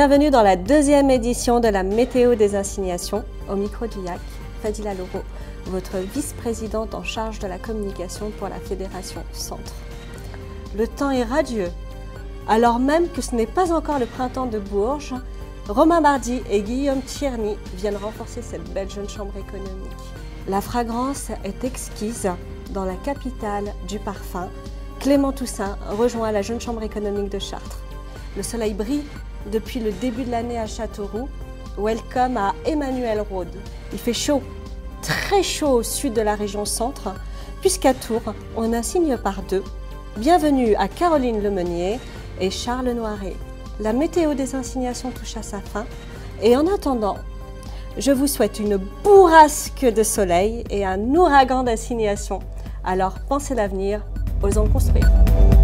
bienvenue dans la deuxième édition de la météo des assignations. Au micro du YAC, Fadila Loro, votre vice-présidente en charge de la communication pour la Fédération Centre. Le temps est radieux. Alors même que ce n'est pas encore le printemps de Bourges, Romain Bardi et Guillaume Tierney viennent renforcer cette belle jeune chambre économique. La fragrance est exquise dans la capitale du parfum. Clément Toussaint rejoint la jeune chambre économique de Chartres. Le soleil brille depuis le début de l'année à Châteauroux. Welcome à Emmanuel Rode. Il fait chaud, très chaud au sud de la région centre, puisqu'à Tours, on assigne par deux. Bienvenue à Caroline Lemeunier et Charles Noiret. La météo des assignations touche à sa fin et en attendant, je vous souhaite une bourrasque de soleil et un ouragan d'assignations. Alors pensez l'avenir, osons construire.